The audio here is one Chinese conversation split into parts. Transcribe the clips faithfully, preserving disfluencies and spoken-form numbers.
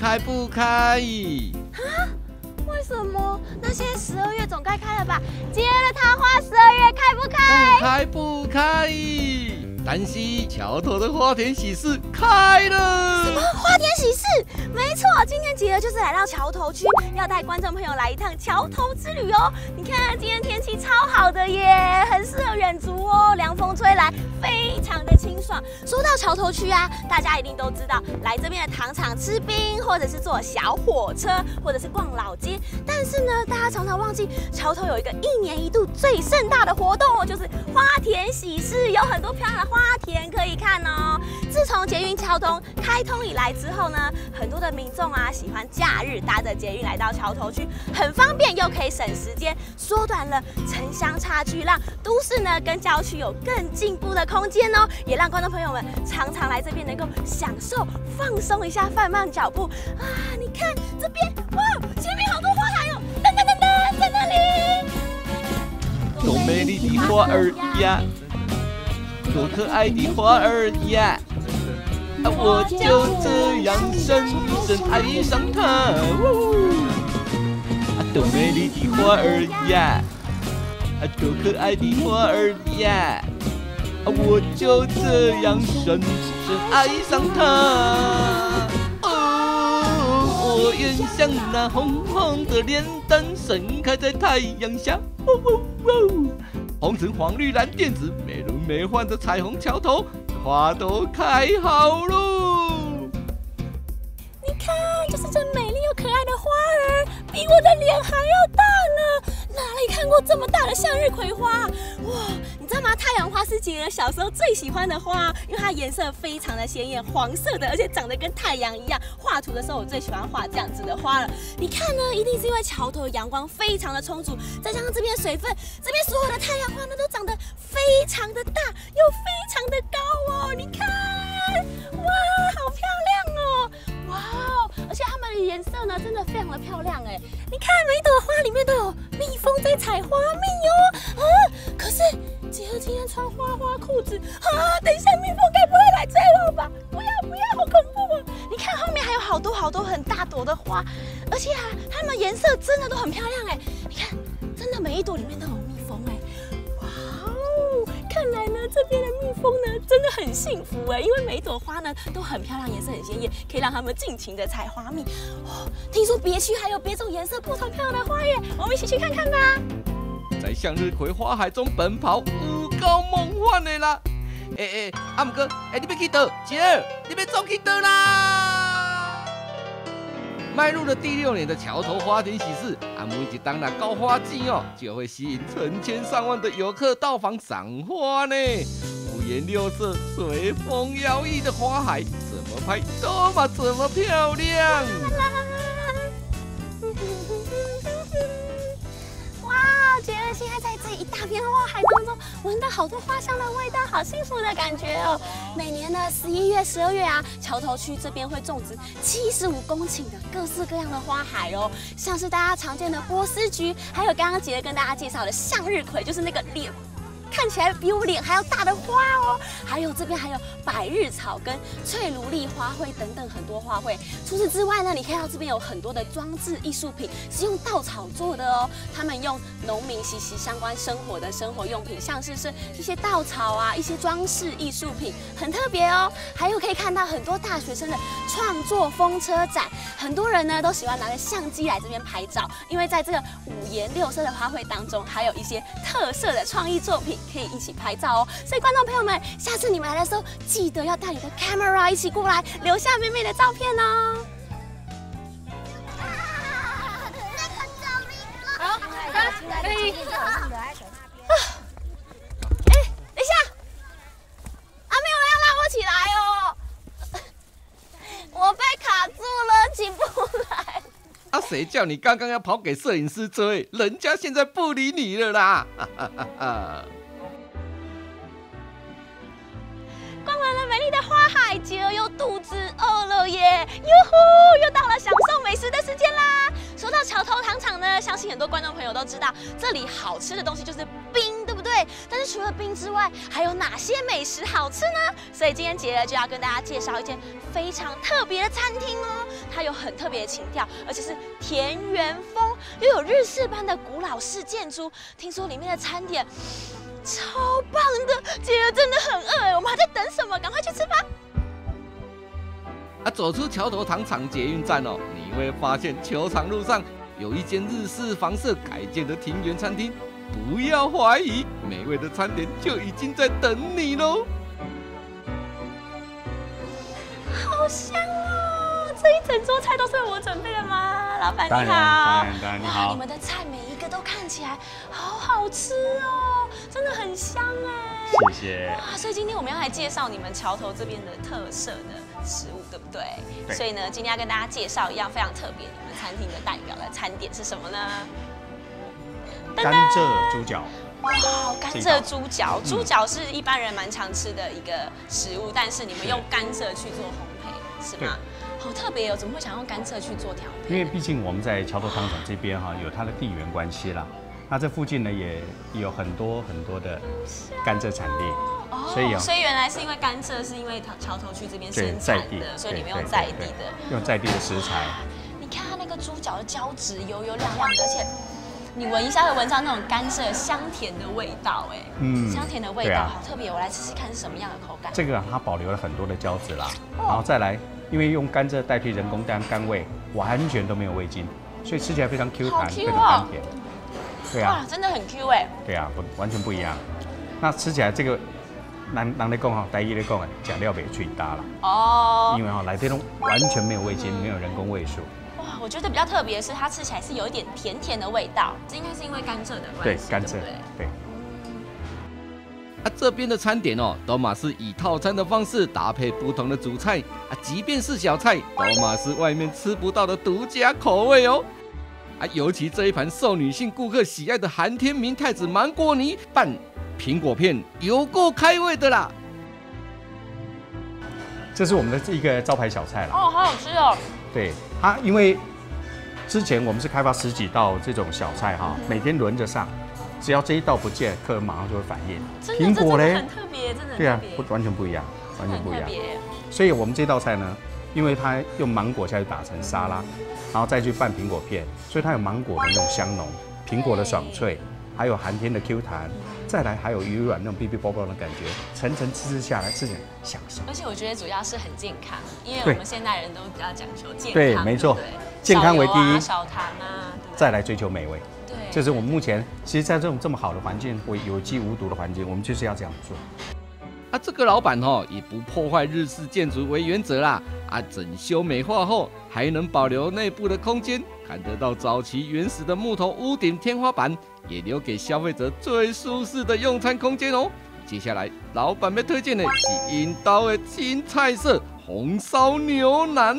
开不开？ 啊？为什么？那现在十二月总该开了吧？结了桃花，十二月开不开？ 不开不开。但是桥头的花田喜事开了。 什么花田喜事？没错，今天杰儿就是来到桥头区，要带观众朋友来一趟桥头之旅哦。你看今天天气超好的耶，很适合远足哦，凉风吹来，非常的清爽。说到桥头区啊，大家一定都知道，来这边的糖厂吃冰，或者是坐小火车，或者是逛老街。但是呢，大家常常忘记桥头有一个一年一度最盛大的活动哦，就是花田喜事，有很多漂亮的花田可以看哦。自从捷运桥通开通以来之后呢，很多的民众啊喜欢假日搭着捷运来到桥头区，很方便又可以省时间，缩短了城乡差距，让都市呢跟郊区有更进步的空间哦，也让观众朋友们常常来这边能够享受放松一下，放慢脚步啊！你看这边，哇，前面好多花海哦，噔噔噔噔，在那里， 多美丽的花儿呀，多可爱的花儿呀，啊，我就这样深深爱上它。啊，多美丽的花儿呀，啊，多可爱的花儿呀，啊，我就这样深深爱上它。哦，我愿像那红红的莲灯盛开在太阳下。哦哦哦，红橙黄绿蓝靛紫，美轮美奂的彩虹桥头，花都开好喽！ 你看，就是这美丽又可爱的花儿，比我的脸还要大呢。哪里看过这么大的向日葵花？哇，你知道吗？太阳花是杰儿小时候最喜欢的花，因为它颜色非常的鲜艳，黄色的，而且长得跟太阳一样。画图的时候，我最喜欢画这样子的花了。你看呢，一定是因为桥头的阳光非常的充足，再加上这边水分，这边所有的太阳花呢都长得非常的大，又非常的高哦。你看，哇，好漂亮哦！哇哦！而且它们的颜色呢，真的非常的漂亮哎！你看每一朵花里面都有蜜蜂在采花蜜哦。啊，可是杰儿今天穿花花裤子啊！等一下蜜蜂该不会来追我吧？不要不要，好恐怖哦！你看后面还有好多好多很大朵的花，而且啊，它们颜色真的都很漂亮哎！你看，真的每一朵里面都有蜜蜂哎！哇哦！看来呢，这边的蜜蜂呢真的很幸福哎，因为每一朵花呢都很漂亮，颜色很鲜艳，可以让它们尽情的采花蜜。哦，听说别区还有别种颜色不同漂亮的花耶，我们一起去看看吧。 在向日葵花海中奔跑，有够梦幻的啦！哎哎，啊，不过，哎，你要去倒？杰儿，你要走去倒啦？迈入了第六年的桥头花田喜事，啊，每一当那高花季哦，就会吸引成千上万的游客到访赏花呢。五颜六色、随风摇曳的花海，怎么拍都嘛这么漂亮。 杰儿现在在这一大片花海当中，闻到好多花香的味道，好幸福的感觉哦。每年呢十一月、十二月啊，桥头区这边会种植七十五公顷的各式各样的花海哦，像是大家常见的波斯菊，还有刚刚杰儿跟大家介绍的向日葵，就是那个脸看起来比我脸还要大的花哦，还有这边还有百日草跟翠芦丽花卉等等很多花卉。除此之外呢，你看到这边有很多的装置艺术品是用稻草做的哦，他们用农民息息相关生活的生活用品，像是是一些稻草啊，一些装饰艺术品，很特别哦。还有可以看到很多大学生的创作风车展，很多人呢都喜欢拿着相机来这边拍照，因为在这个五颜六色的花卉当中，还有一些特色的创意作品可以一起拍照哦。所以观众朋友们，下次你们来的时候，记得要带你的 camera 一起过来，留下美美的照片哦。好，可以。啊，哎，等一下，啊，没有人要拉我起来哦，我被卡住了，起不来。 啊，谁叫你刚刚要跑给摄影师追？人家现在不理你了啦！哈哈哈哈。 逛完了美丽的花海，杰儿又肚子饿了耶！哟呼，又到了享受美食的时间啦！说到桥头糖厂呢，相信很多观众朋友都知道，这里好吃的东西就是冰，对不对？但是除了冰之外，还有哪些美食好吃呢？所以今天杰儿就要跟大家介绍一间非常特别的餐厅哦。 它有很特别的情调，而且是田园风，又有日式般的古老式建筑。听说里面的餐点超棒的，姐儿真的很饿哎，我们还在等什么？赶快去吃吧！ 啊，走出桥头糖厂捷运站哦，你会发现球场路上有一间日式房舍改建的庭园餐厅。不要怀疑，美味的餐点就已经在等你喽！ 好香哦！这一整桌菜都是我准备的吗？老板你好， 当然当然当然你好。 你们的菜每一个都看起来好好吃哦，真的很香哎！ 谢谢。 哇，所以今天我们要来介绍你们桥头这边的特色的食物，对不对？ 对。 所以呢，今天要跟大家介绍一样非常特别，你们餐厅的代表的餐点是什么呢？ 甘蔗猪脚。 哇，甘蔗猪脚，猪脚是一般人蛮常吃的一个食物，但是你们用甘蔗去做烘焙，是吗？好特别哦，怎么会想用甘蔗去做调配？ 因为毕竟我们在桥头糖厂这边哈，有它的地缘关系啦。那这附近呢，也有很多很多的甘蔗产地， 哦、 所以、哦、 所以原来是因为甘蔗是因为桥头区这边生产的，所以你们用在地的， 用在地的食材。 你看它那个猪脚的胶质油油亮亮的，而且。你闻一下会闻到那种甘蔗香甜的味道，哎，嗯，香甜的味道、啊、好特别。我来吃吃看是什么样的口感。 这个它保留了很多的胶质啦，哦、然后再来，因为用甘蔗代替人工甘甘味，完全都没有味精，所以吃起来非常 Q 弹， Q 非常甘甜。对啊， 哇，真的很 Q 哎。 对啊，不完全不一样。那吃起来这个，人人咧讲哈，台语咧讲哎，假料袂脆搭啦。哦。因为哈，来这种完全没有味精，没有人工味素。 我觉得比较特别的是，它吃起来是有一点甜甜的味道，这应该是因为甘蔗的关系， 对，甘蔗，对。 啊，这边的餐点哦，都嘛是以套餐的方式搭配不同的主菜啊，即便是小菜，都嘛是外面吃不到的独家口味哦。啊，尤其这一盘受女性顾客喜爱的韩天明太子芒果泥拌苹果片，有够开胃的啦。 这是我们的一个招牌小菜了。 哦，好好吃哦。 对，它因为之前我们是开发十几道这种小菜哈，每天轮着上，只要这一道不见，客人马上就会反应。 苹果嘞，很特别，真的。 对啊，不完全不一样，完全不一样。所以我们这道菜呢，因为它用芒果下去打成沙拉，然后再去拌苹果片，所以它有芒果的那种香浓，苹果的爽脆，还有寒天的 Q 弹，再来还有鱼软那种哔哔啵啵的感觉，层层吃吃下来，吃起来享受。 而且我觉得主要是很健康，因为我们现代人都比较讲求健康， 对，没错，健康为第一， 少糖啊， 再来追求美味。 对， 这是我们目前其实，在这种这么好的环境，为有机无毒的环境，我们就是要这样做。 啊，这个老板哦，以不破坏日式建筑为原则啦。啊，整修美化后，还能保留内部的空间，看得到早期原始的木头屋顶、天花板，也留给消费者最舒适的用餐空间哦。接下来，老板要推荐的是引导的青菜色红烧牛腩。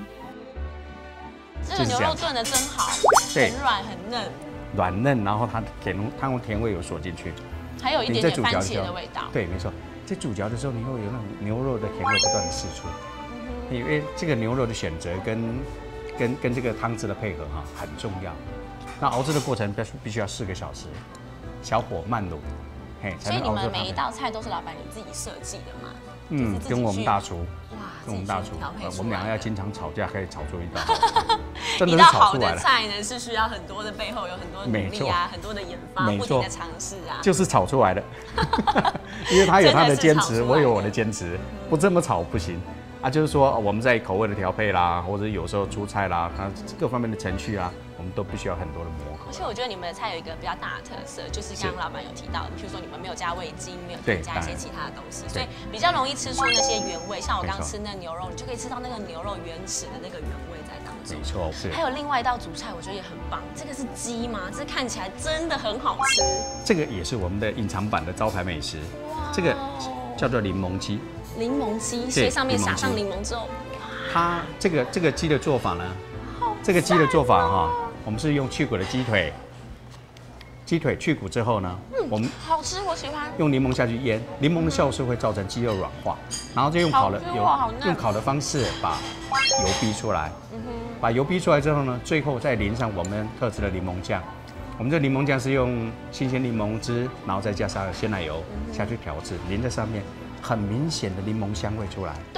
这个牛肉炖的真好，很软很嫩， 软嫩，然后它甜，它用甜味有锁进去， 还有一点点番茄的味道。 对，没错。在煮嚼的时候，你会有那种牛肉的甜味不断的释出，嗯、因为这个牛肉的选择跟跟跟这个汤汁的配合哈很重要。那熬制的过程必须必须要四个小时，小火慢卤，嘿， 所以你们每一道菜都是老板你自己设计的吗？ 嗯，跟我们大厨， 哇， 跟我们大厨，我们两个要经常吵架，可以吵出一道。真的是炒出来了。 一道好的菜呢，是需要很多的背后有很多努力啊，很多的研发，不停的尝试啊， 就是炒出来的。因为他有他的坚持，我有我的坚持，不这么炒不行啊。就是说我们在口味的调配啦，或者有时候出菜啦，它各方面的程序啊，我们都必须要很多的磨合。 而且我觉得你们的菜有一个比较大的特色，就是刚刚老板有提到的，比如说你们没有加味精，没有添加一些其他的东西，所以比较容易吃出那些原味。像我刚刚吃那牛肉，你就可以吃到那个牛肉原始的那个原味在当中。 没错，是。 还有另外一道主菜，我觉得也很棒，这个是鸡吗？这看起来真的很好吃。 这个也是我们的隐藏版的招牌美食，这个叫做柠檬鸡。 柠檬鸡，所以上面撒上柠檬之后， 它这个这个鸡的做法呢，这个鸡的做法哈。我们是用去骨的鸡腿，鸡腿去骨之后呢，嗯，我们好吃，我喜欢。 用柠檬下去腌，柠檬的酵素会造成鸡肉软化，然后就用烤的油，用烤的方式把油逼出来，嗯哼，把油逼出来之后呢，最后再淋上我们特制的柠檬酱。我们这柠檬酱是用新鲜柠檬汁，然后再加上鲜奶油下去调制，淋在上面，很明显的柠檬香味出来。 对，很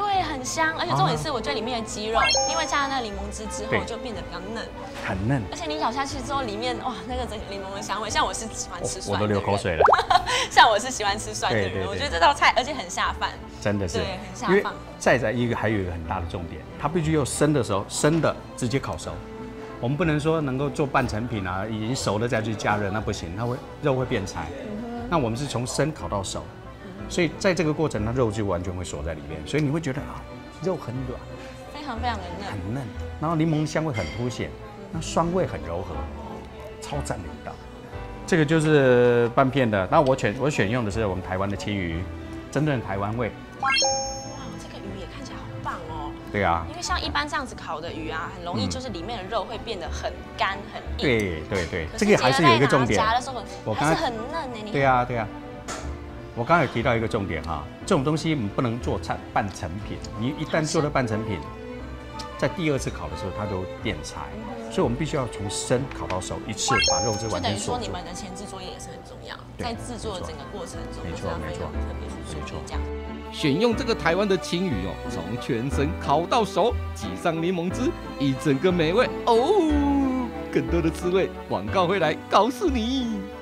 很香，而且重点是我觉得里面的鸡肉，因为加了那个柠檬汁之后就变得比较嫩， 很嫩。 而且你咬下去之后，里面哇那个整个柠檬的香味，像我是喜欢吃酸的人， 我都流口水了。 像我是喜欢吃酸的人，我觉得这道菜而且很下饭， 真的是， 对，很下饭。 再在一个还有一个很大的重点，它必须要生的时候生的直接烤熟。我们不能说能够做半成品啊，已经熟了再去加热，那不行，它会肉会变柴。嗯、那我们是从生烤到熟，嗯、所以在这个过程，它肉就完全会锁在里面，所以你会觉得啊，肉很软， 非常非常的嫩， 很嫩，然后柠檬香味很凸显，那酸味很柔和，超赞的一道。这个就是半片的，那我选我选用的是我们台湾的青鱼，真正的台湾味。对啊， 因为像一般这样子烤的鱼啊，很容易就是里面的肉会变得很干很硬。 对对对，这个还是有一个重点。 夹的时候，我刚才很嫩呢。 对啊对啊，我刚刚有提到一个重点哈，这种东西你不能做成半成品，你一旦做了半成品，在第二次烤的时候它就变柴，所以我们必须要从生烤到熟，一次把肉质完全锁住。就等于说你们的前置作业也是很重要，在制作的整个过程中， 没错没错， 特别去注意这样。 选用这个台湾的青鱼哦，从全身烤到熟，挤上柠檬汁，一整个美味哦！更多的滋味，广告回来告诉你。